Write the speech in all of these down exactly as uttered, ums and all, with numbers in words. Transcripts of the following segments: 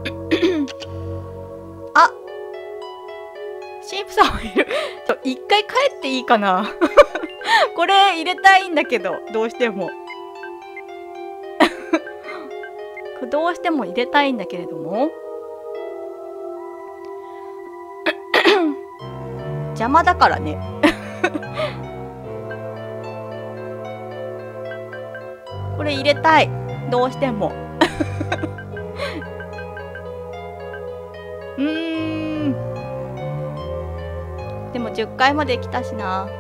あ、神父さんいる。ちょ一回帰っていいかな。これ入れたいんだけど、どうしても。どうしても入れたいんだけれども。邪魔だからね。これ入れたい。どうしても。うーん。でもじゅっかいまで来たしな。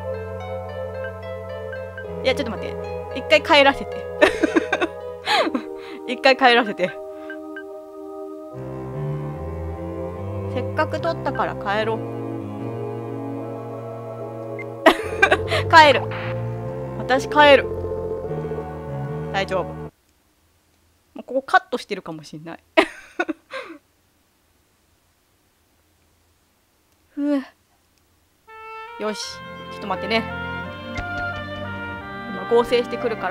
いや、ちょっと待って。一回帰らせて。一回帰らせて。せっかく取ったから帰ろう。帰る。私帰る。大丈夫。もうここカットしてるかもしんない。ふう。よし。ちょっと待ってね。今合成してくるから。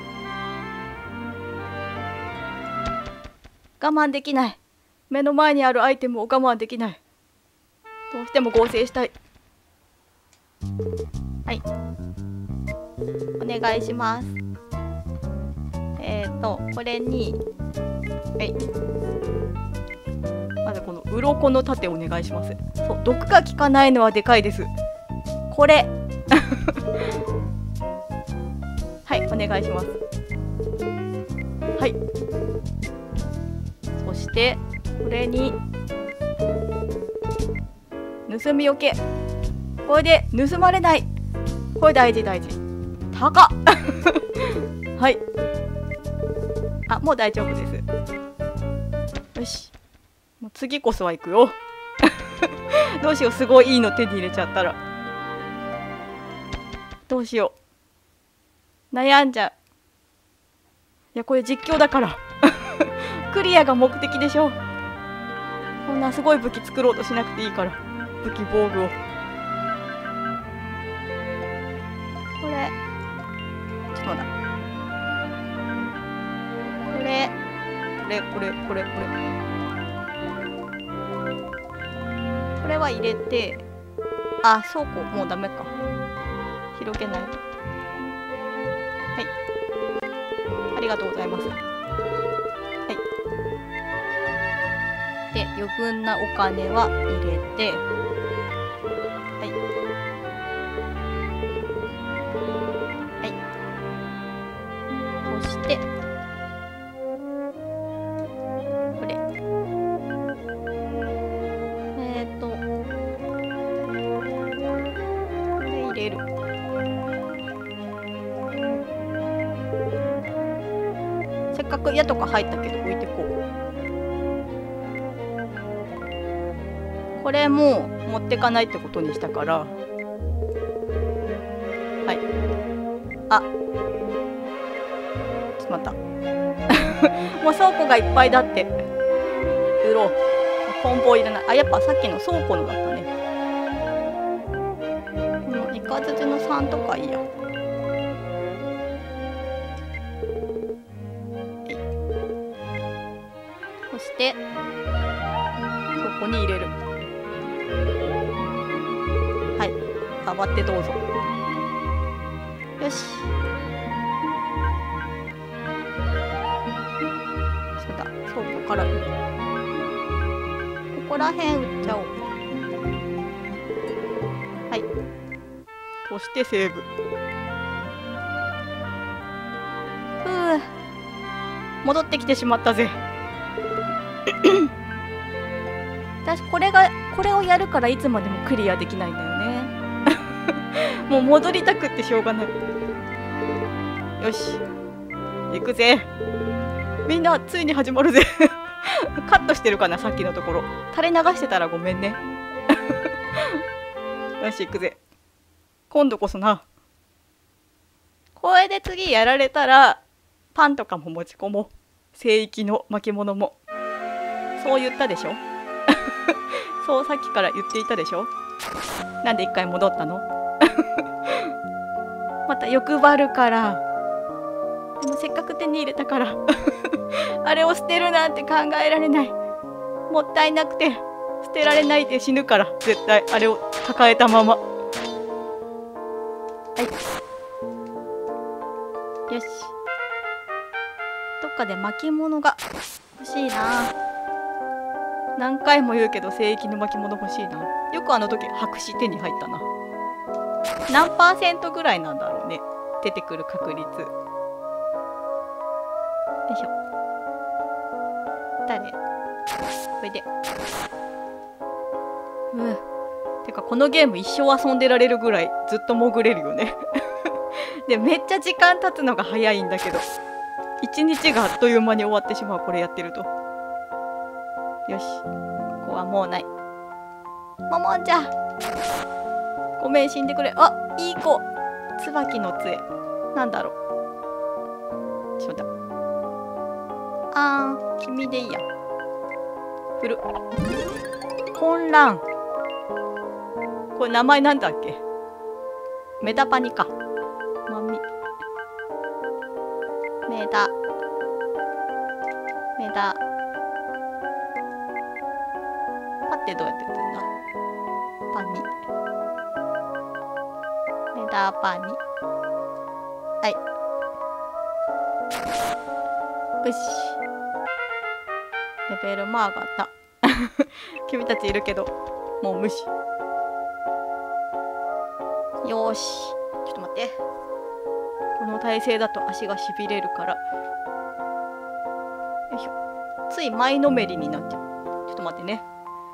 我慢できない。目の前にあるアイテムを我慢できない。どうしても合成したい。はい。お願いします。えっと、これに、はい。まずこの鱗の盾お願いします。そう、毒が効かないのはでかいです。これ。はい、お願いします。はい。そして、これに、盗みよけ。これで盗まれない。これ大事大事。高っ。はい。あ、もう大丈夫です。よし。もう次こそは行くよ。どうしよう、すごいいいの手に入れちゃったら。どうしよう。悩んじゃう。いや、これ実況だから。クリアが目的でしょ。そんなすごい武器作ろうとしなくていいから。武器防具を。これ。ちょっと待った。これ。これ、これ、これ、これ。これは入れて。あ、倉庫もうダメか。広げないと。はい。ありがとうございます。はい。で、余分なお金は入れて。はい。はい。そして、これ。えっと、これ入れる。せっかく矢とか入ったけど置いてこう。これも持ってかないってことにしたから。はい。あ。ちょっと待った。もう倉庫がいっぱいだって。売ろう。梱包いらない。あ、やっぱさっきの倉庫のだったね。このイカズチのさんとかいいや。そして、そこに入れる。はい。触ってどうぞ。よし。そうだ。倉庫から。ここら辺売っちゃおう。はい。そしてセーブ。ふう。戻ってきてしまったぜ。私これがこれをやるからいつまでもクリアできないんだよね。もう戻りたくってしょうがない。よし行くぜ。みんなついに始まるぜ。カットしてるかな、さっきのところ。垂れ流してたらごめんね。よし行くぜ。今度こそな。これで次やられたらパンとかも持ち込もう。聖域の巻物も。そう言ったでしょ。そうさっきから言っていたでしょ。なんで一回戻ったの。また欲張るから。でもせっかく手に入れたから。あれを捨てるなんて考えられない。 もったいなくて捨てられないで死ぬから絶対あれを抱えたまま。はいよし。どっかで巻物が欲しいな。何回も言うけど聖域の巻物欲しいな。よくあの時白紙手に入ったな。何パーセントぐらいなんだろうね、出てくる確率。よいしょ。誰これで。うん。てかこのゲーム一生遊んでられるぐらいずっと潜れるよね。でめっちゃ時間経つのが早いんだけど、一日があっという間に終わってしまう、これやってると。よし、ここはもうない。ももんじゃ、ごめん死んでくれ。あ、いい子。椿の杖なんだろう。ちょっとあー君でいいや。振る。混乱。これ名前なんだっけ。メダパニか。まみメダメダパってどうやって打つんだ。パニメダパニ。はいよし、レベルも上がった。君たちいるけどもう無視。よーし、ちょっと待って、この体勢だと足がしびれるから。よいしょ。つい前のめりになっちゃう。ちょっと待ってね。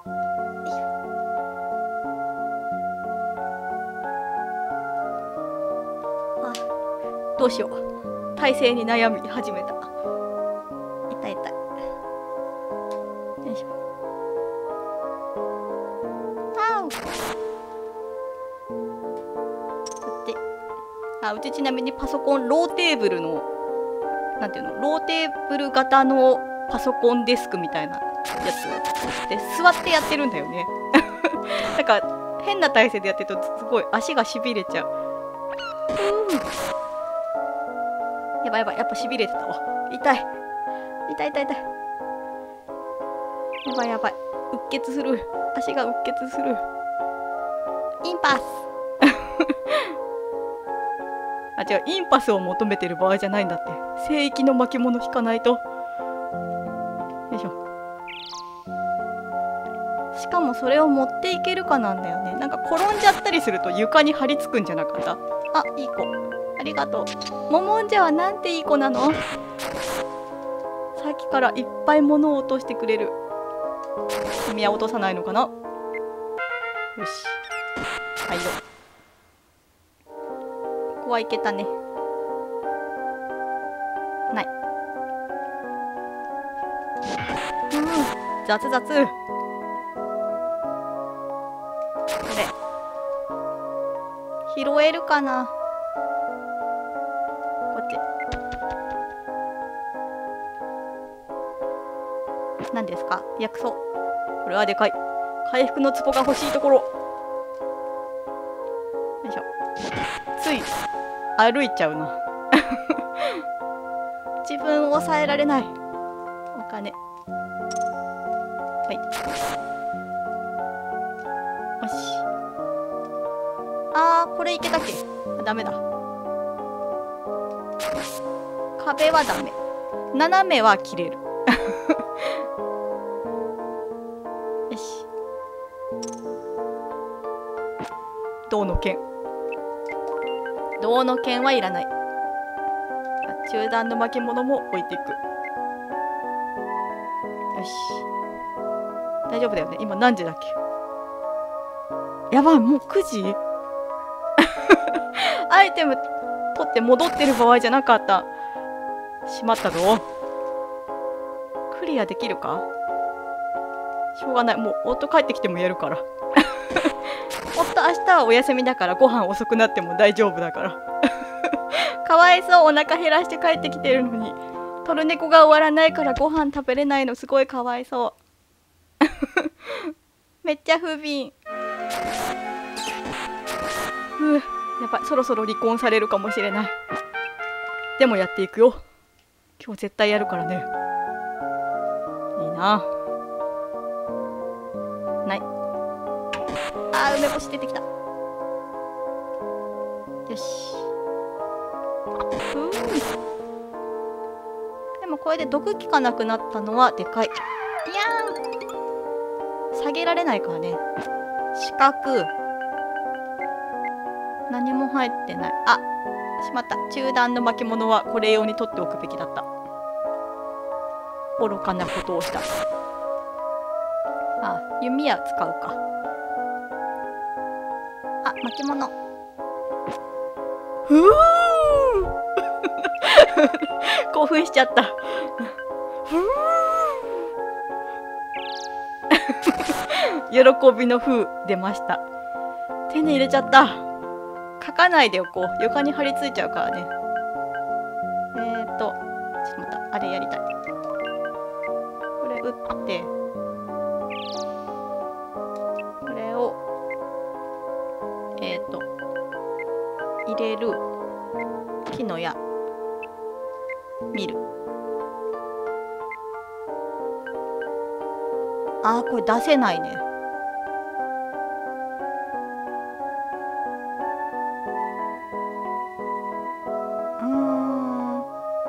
あ、どうしよう。体勢に悩み始めた。痛い痛い。よいしょ。あう。あ、うちちなみにパソコンローテーブルのなんていうの、ローテーブル型のパソコンデスクみたいなやつで座ってやってるんだよね。なんか変な体勢でやってるとすごい足がしびれちゃう。やばいやばい、やっぱしびれてたわ。痛い痛い痛い痛い。やばいやばい、うっ血する。足がうっ血する。インパス。あ、違う、インパスを求めてる場合じゃないんだって。聖域の巻物引かないと。よいしょ。しかもそれを持っていけるかなんだよね。なんか転んじゃったりすると床に張り付くんじゃなかった？あ、いい子。ありがとう。ももんじゃはなんていい子なの？さっきからいっぱい物を落としてくれる。君は落とさないのかな？よし。はいよ。ここはいけたね。ない。うん、雑雑。これ拾えるかな。こっち。何ですか？薬草。これはでかい。回復の壺が欲しいところ。よいしょ。つい歩いちゃうな。自分を抑えられない。お金。はい。よし。あー、これいけたっけ？ダメだ。壁はダメ。斜めは切れる。よし。銅の剣。銅の剣はいらない。中段の巻物も置いていく。よし。大丈夫だよね。今何時だっけ？やばい、もうくじ？アイテム取って戻ってる場合じゃなかった。しまったぞ。クリアできるか？しょうがない。もう夫帰ってきてもやるから。夫明日はお休みだからご飯遅くなっても大丈夫だから。かわいそう、お腹減らして帰ってきてるのにトルネコが終わらないからご飯食べれないのすごいかわいそう。めっちゃ不憫。ふう、やばい、そろそろ離婚されるかもしれない。でもやっていくよ。今日絶対やるからね。いいな。 ない。あー、梅干し出てきた。よし。ふう。でもこれで毒効かなくなったのはでかい。いやーん。下げられないからね。四角。何も入ってない。あ、しまった。中段の巻物はこれ用に取っておくべきだった。愚かなことをした。あ、弓矢使うか。あ、巻物。ふう興奮しちゃった。ふう喜びの風出ました。手に入れちゃった。書かないでおこう。床に張り付いちゃうからね。えーと、ちょっとまたあれやりたい。これ打って、これを、えーと、入れる。木の矢。見る。あー、これ出せないね。うーん。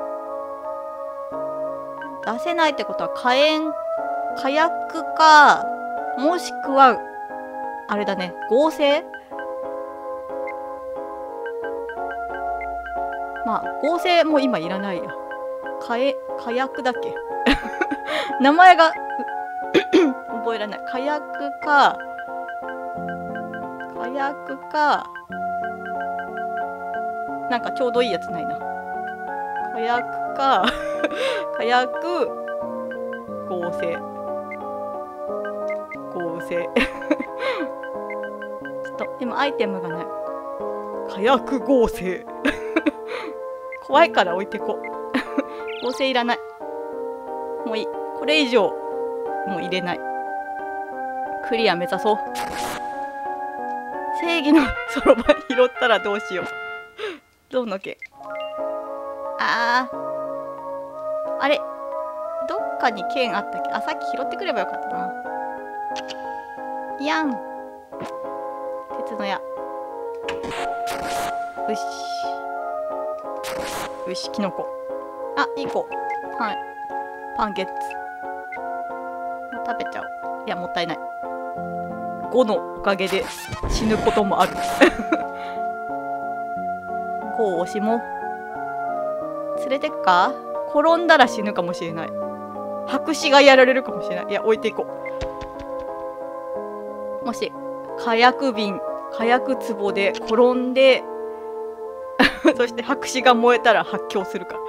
出せないってことは火炎、火薬か、もしくは、あれだね、合成。まあ、合成も今いらないや。火え、火薬だっけ名前が覚えられない。火薬か、火薬か、なんかちょうどいいやつないな。火薬か、火薬、合成。合成。ちょっと、今アイテムがない。火薬合成。怖いから置いてこ。合成いらない。もういい。これ以上、もう入れない。クリア目指そう。正義のそろばん拾ったらどうしよう。どうのけ。あー。あれどっかに剣あったっけ。あ、さっき拾ってくればよかったな。いやん。鉄の矢。よし。よし、キノコ。あ、いい子。はい。パンゲッツ。食べちゃおう。いや、もったいない。ごのおかげで死ぬこともある。ごを押しも。連れてくか？転んだら死ぬかもしれない。白紙がやられるかもしれない。いや、置いていこう。もし、火薬瓶、火薬壺で転んで、そして白紙が燃えたら発狂するか。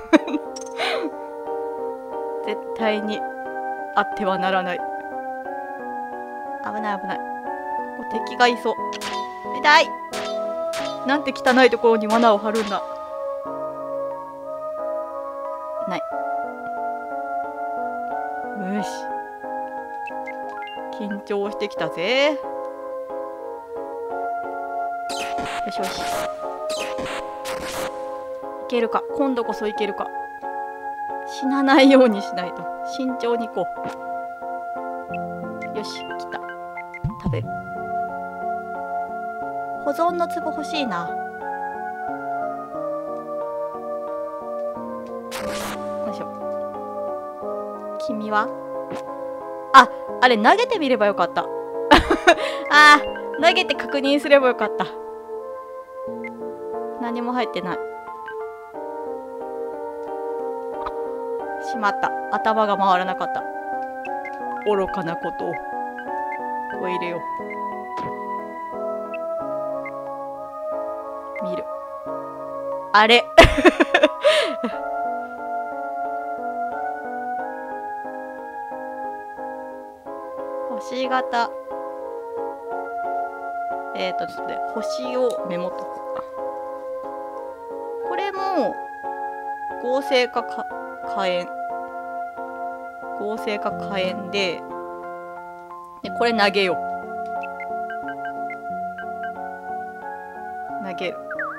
絶対にあってはならない。危ない危ない。ここ敵がいそう。痛い。なんて汚いところに罠を張るんだ。ない。よし。緊張してきたぜ。よしよし。いけるか。今度こそいけるか。死なないようにしないと。慎重にいこう。よし、来た。食べる。保存の壺欲しいな。よいしょ。君は？あ、あれ投げてみればよかった。あー、投げて確認すればよかった。何も入ってない。しまった。頭が回らなかった。愚かなことを。こう入れよう。見る。あれ星型。えっと、ちょっとね、星をメモっとこうか。これも、合成かか火炎。合成か火炎で、で、これ投げよう。投げる。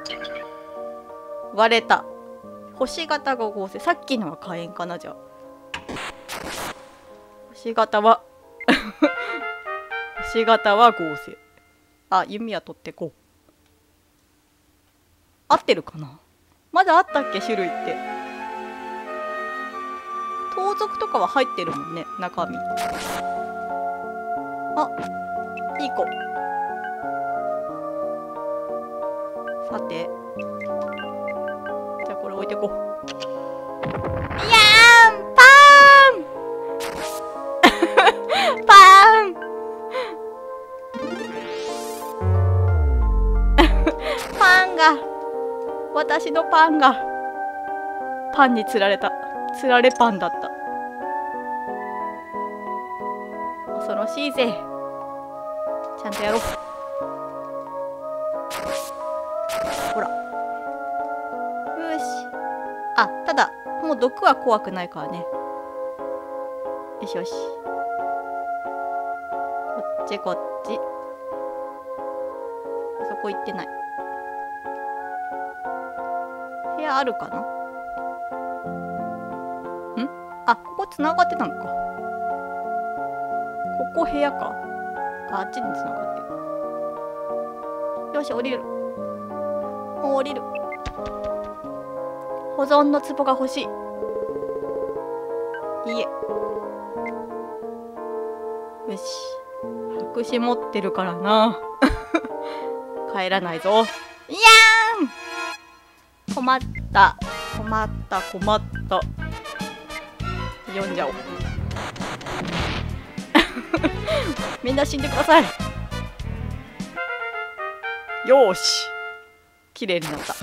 割れた。星型が合成。さっきのは火炎かな、じゃあ。星型は星型は合成。あ、弓矢取ってこう。合ってるかな。まだあったっけ種類って。盗賊とかは入ってるもんね、中身。あ、いい子。さて、じゃあこれ置いてこう。いやーん、パーンパーンパンが、私のパンがパンにつられた。つられパンだった。恐ろしいぜ。ちゃんとやろう。ほら。よし。あ、ただもう毒は怖くないからね。よしよし。こっちこっち。そこ行ってない。部屋あるかな。ん？あ、ここつながってたのか。ここ部屋か。あ、あっちにつながってる。よし、降りる。もう降りる。保存の壺が欲しい。いいえ。よし。白紙持ってるからな。帰らないぞ。いやーん。困った。困った、困った。読んじゃおう。みんな死んでください。よーし。綺麗になった。よし。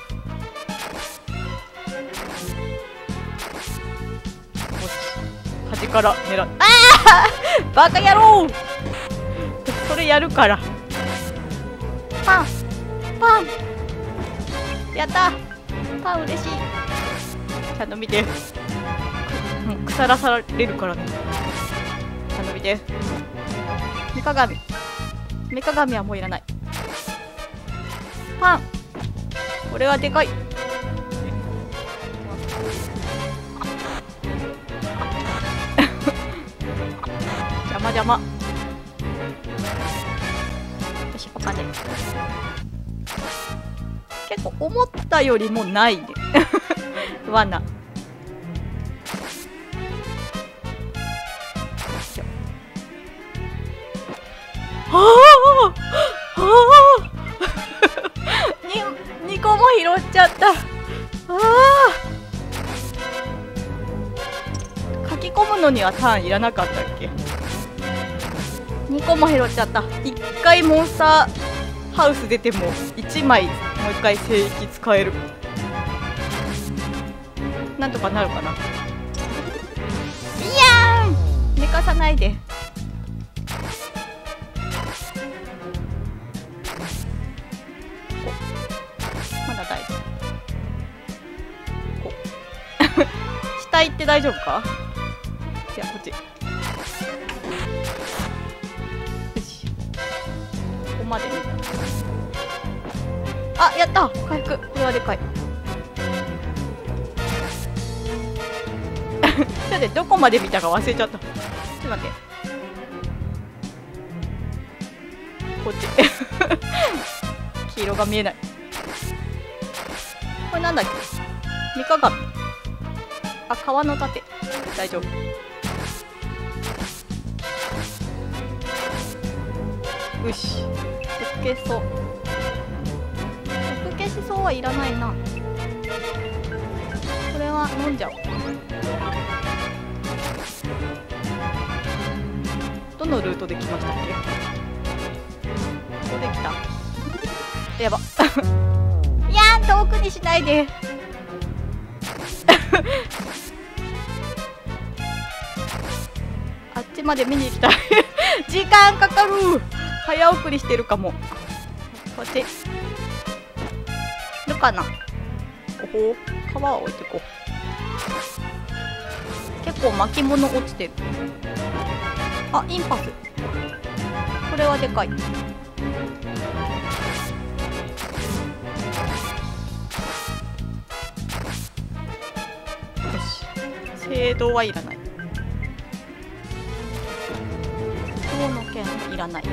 端から狙う。ああバカ野郎。それやるから。パンパンやった。パン嬉しい。ちゃんと見て。もう腐らされるからね。ちゃんと見て。目鏡。目鏡はもういらない。パン。これはでかい。邪魔邪魔。よし、お金。結構思ったよりもないね。罠。はあはあににこも拾っちゃった。ああ書き込むのにはターンいらなかったっけ。にこも拾っちゃった。いっかいモンスターハウス出てもいちまいもういっかい聖域使える。なんとかなるかな。いやーん寝かさないで。まだ大丈夫。こ下行って大丈夫か。いやこっち。よしここまで見た。あやった回復。これはでかい。ちょっとどこまで見たか忘れちゃった。ちょっと待って。こっち。黄色が見えない。これなんだっけ。三鏡。あ、川の盾。大丈夫。よし。毒消そう。毒消しそうはいらないな。これは飲んじゃおう。どのルートで来ましたっけ。ここで来た。やば。いやー遠くにしないで。あっちまで見に行きたい。時間かかる。早送りしてるかも。こっち。いるかな。おほ皮は置いてこう。結構巻物落ちてる。あ、インパス。これはでかい。よし。精度はいらない。今日の剣。 けんいらない。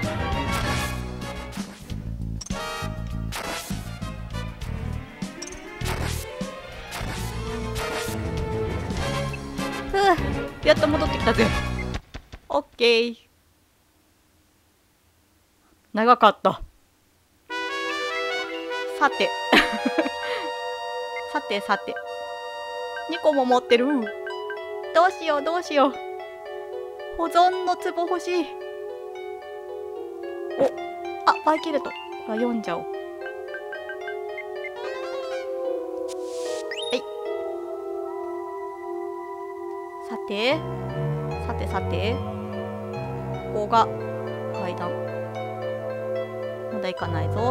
ふう、やっと戻ってきたぜ。オッケー。長かった。さてさてさてにこも持ってる。どうしようどうしよう。保存の壺欲しい。お、あ、バイキルト。これは読んじゃおう。はい。さてさてさて、ここが階段。まだ行かないぞ。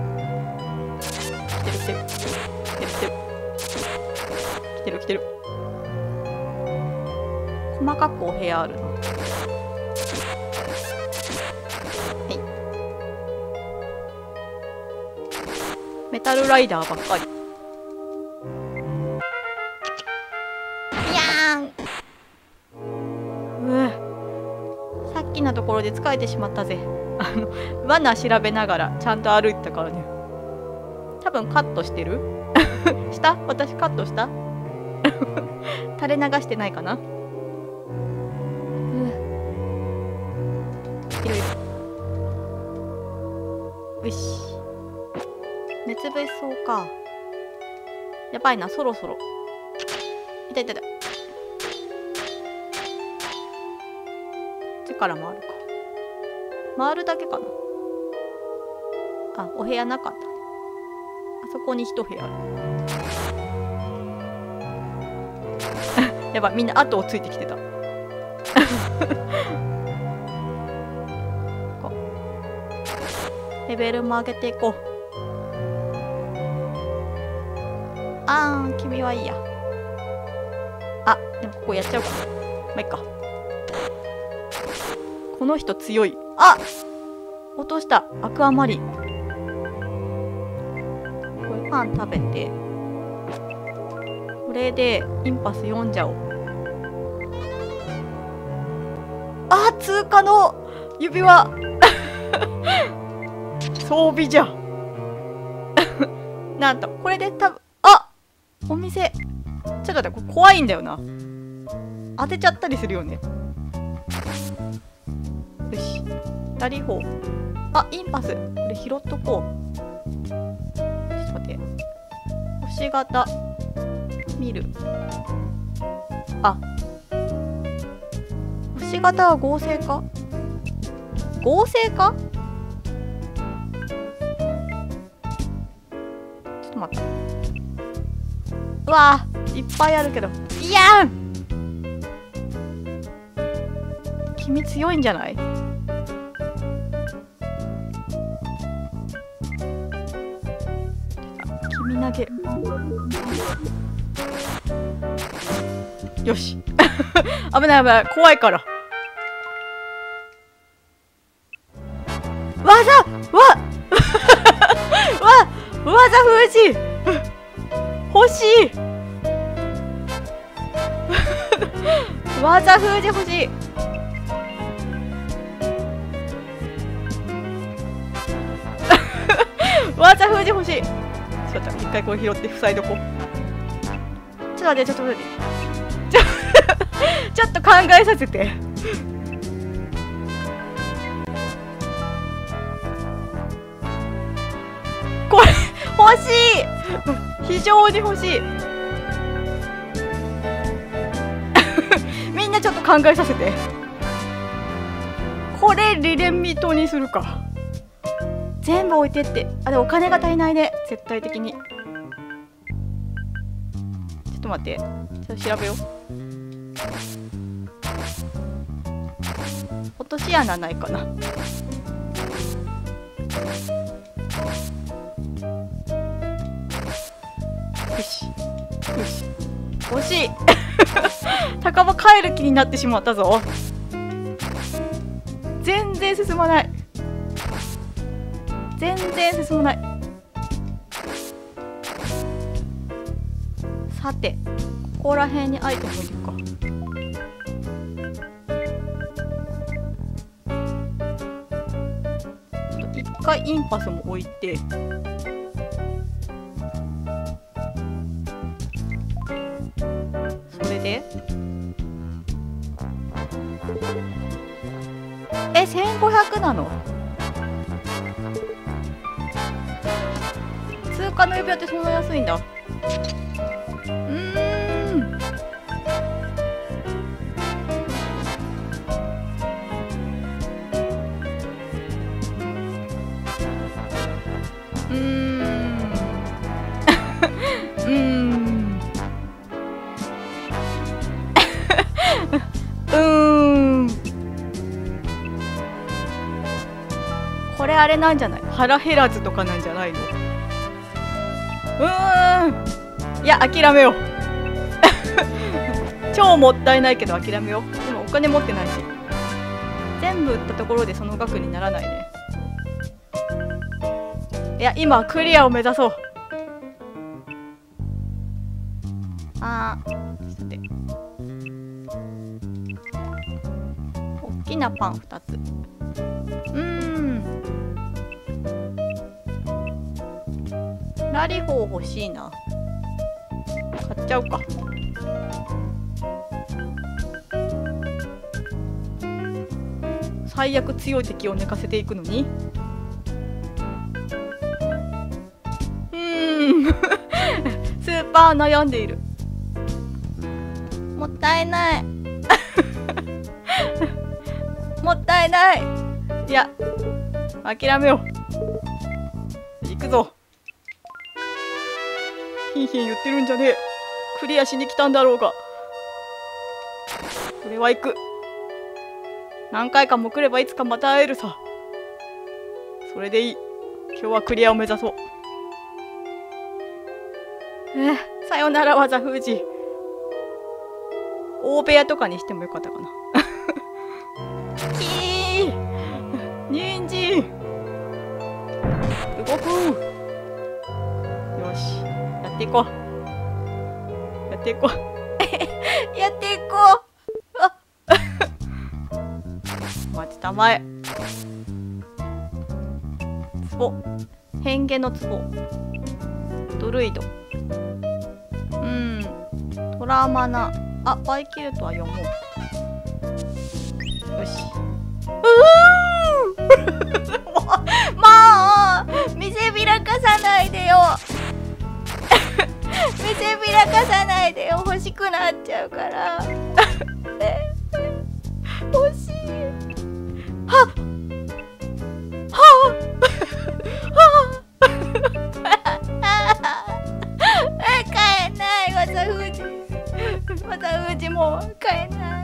来てる来てる来てる来てる来てる来てる。細かくお部屋あるな。はい。メタルライダーばっかり。いやーん。うぅ、さっきのところで疲れてしまったぜ。あの罠調べながらちゃんと歩いてたからね。多分カットしてるした？私カットした垂れ流してないかな。うん、いろいろ。よし、滅別そうか。やばいな、そろそろ。いたいたいた。こっちから回るか。回るだけかな。あ、お部屋なかった。あそこに一部屋ある。やばい、みんな後をついてきてた。こうレベルも上げていこう。あーん、君はいいや。あ、でもここやっちゃうかな。まあいっか。この人強い。あ、落とした。アクアマリン。これパン食べて、これでインパス読んじゃおう。あ、通過の指輪装備じゃんなんとこれで多分、あ、お店ちょっと待って、これ怖いんだよな。当てちゃったりするよね。よし、左方。あ、インパス。これ拾っとこう。ちょっと待って。星型。見る。あ。星型は合成か？合成か？ちょっと待って。うわぁ、いっぱいあるけど。いやん！君強いんじゃない？君投げる。よし危ない危ない、怖いから。技わわ技封じ欲しい技封じ欲しい技封じ欲しい。ちょっと一回これ拾って塞いどこう。ちょっと待ってちょっと待ってちょちょっと考えさせてこれ欲しい非常に欲しいみんなちょっと考えさせて。これリレンミ島にするか。全部置いてって。あ、でもお金が足りないね、絶対的に。ちょっと待って、ちょっと調べよう。落とし穴ないかな。よしよし、惜しい高場帰る気になってしまったぞ。全然進まない、全然進まない。さて、ここら辺にアイテムいるか。 回インパスも置いて、それでえせんごひゃくなの？通貨の指輪ってそんな安いんだ。うーんうーんうーんうーんこれあれなんじゃない？腹減らずとかなんじゃないの？うーんいや諦めよう超もったいないけど諦めよう。今お金持ってないし、全部売ったところでその額にならないね。いや今クリアを目指そう。あーさて大きなパンふたつ。うーんラリホー欲しいな。買っちゃうか。最悪強い敵を寝かせていくのに。うーんスーパー悩んでいる。もったいないもったいない。いや諦めよう。行くぞ。ヒンヒン言ってるんじゃねえ。クリアしに来たんだろうが。これは行く。何回かも来ればいつかまた会えるさ。それでいい。今日はクリアを目指そう。えー、さよなら技封じ。大部屋とかにしてもよかったかなキー人参動く。よしやっていこうやっていこうやっていこう。あ待ちたまえ。ツボ変化のツボドルイドうんトラマナあバイキルトは読もう。よしうまあ見せびらかさないでよ見せびらかさないでよ。欲しくなっちゃうから欲しい。はっはっ買えない。わざふじわざふじもう買えない。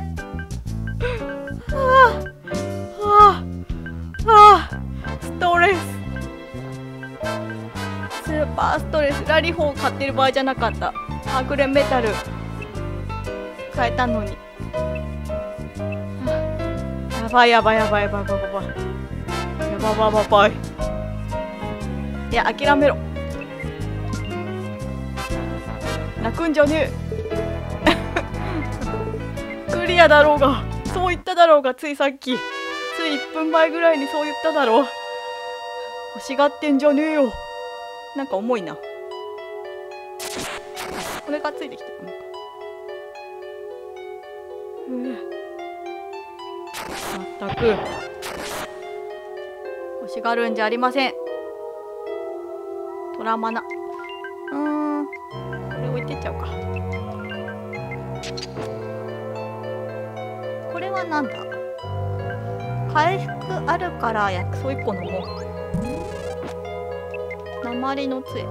はあはあはあストレススーパーストレス。ラリホー買ってる場合じゃなかった。はぐれメタル買えたのに。やばいやばいやばいやばいやばいやばいやばいやばいやばい。いや諦めろ。泣くんじゃねえクリアだろうがそう言っただろうが。ついさっきついいっぷんまえぐらいにそう言っただろう。欲しがってんじゃねえよ。なんか重いな。これがついてきてるのか。まったく欲しがるんじゃありません。トラマナうーんこれ置いてっちゃうか。これはなんだ。回復あるから薬草いっこ飲もう。鉛の杖ね。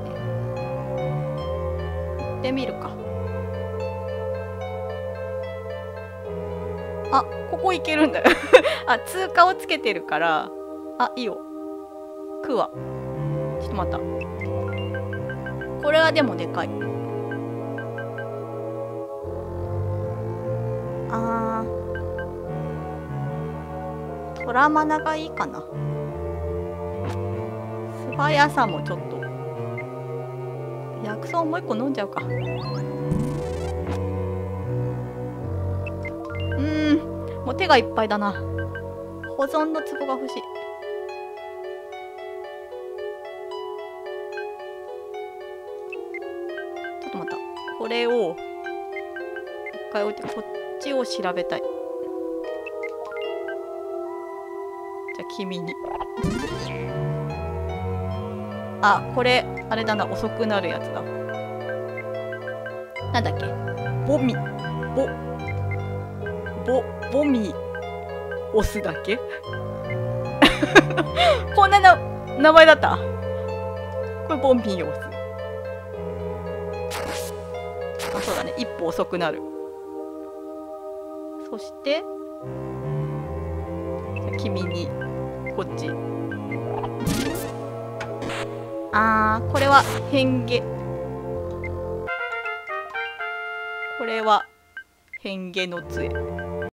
行ってみるか。あここ行けるんだよあ通過をつけてるから。あいいよクワ。ちょっと待った。これはでもでかい。あートラマナがいいかな。素早さもちょっと。薬草もう一個飲んじゃうか。うーんもう手がいっぱいだな。保存の壺が欲しい。 れを一回置いて、こっちを調べたい。じゃあ君に。あ、これあれだな、遅くなるやつだ。なんだっけ、ボミボボボミオスだっけこんなな名前だった。これボミオス。あ、そうだね、一歩遅くなる。そして君にこっち。あー、これは変化。これは変化の杖。